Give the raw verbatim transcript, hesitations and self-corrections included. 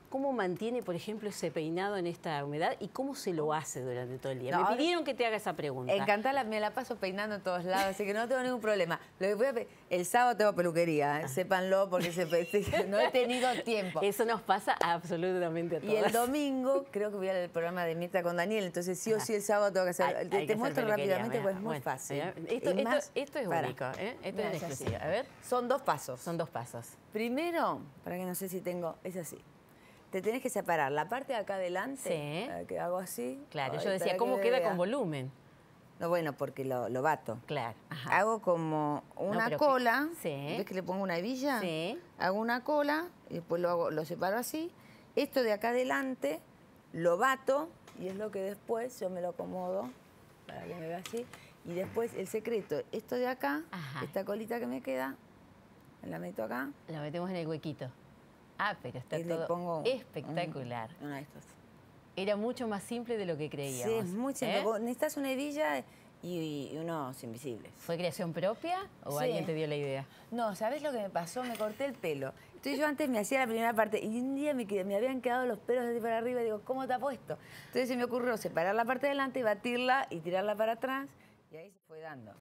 cómo mantiene, por ejemplo, ese peinado en esta humedad y cómo se lo hace durante todo el día. No, Me pidieron que te haga esa pregunta. Encantada, me la paso peinando en todos lados, así que no tengo ningún problema. Lo que voy a pe- el sábado tengo peluquería, ¿eh? Ah. Sépanlo porque se pe- no he tenido tiempo. Eso nos pasa absolutamente a todas. Y el domingo creo que voy al programa de Mirta con Daniel, entonces sí o sí el sábado tengo que hacer. Hay- te hay te que muestro hacer peluquería, rápidamente mira. porque es muy Bueno, fácil. mira, Esto, Es esto- más, esto es para. único, ¿eh? Esto Mira, es es así. exclusivo. A ver, Son dos pasos. son dos pasos. Primero, para que no sé si tengo, es así. Te tenés que separar la parte de acá adelante, Sí. eh, que hago así. Claro, Ay, yo decía, para ¿cómo que queda vea. con volumen? No, bueno, porque lo, lo bato. Claro. Ajá. Hago como una pero cola, que- sí. ¿ves que le pongo una hebilla? Sí. Hago una cola y después lo, hago, lo separo así. Esto de acá adelante lo bato y es lo que después yo me lo acomodo para que me vea así. Y después el secreto, esto de acá, Ajá. esta colita que me queda, me la meto acá. Lo metemos en el huequito. Ah, pero está y le todo pongo espectacular. un- uno de estos. Era mucho más simple de lo que creíamos. Sí, es muy simple. ¿eh? Vos necesitas una hebilla y, y unos invisibles. ¿Fue creación propia o Sí. alguien te dio la idea? No, ¿sabés lo que me pasó? Me corté el pelo. Entonces yo antes me hacía la primera parte y un día me, quedé- me habían quedado los pelos así para arriba y digo, ¿cómo te ha puesto? Entonces se me ocurrió separar la parte de delante, batirla y tirarla para atrás y ahí se fue dando.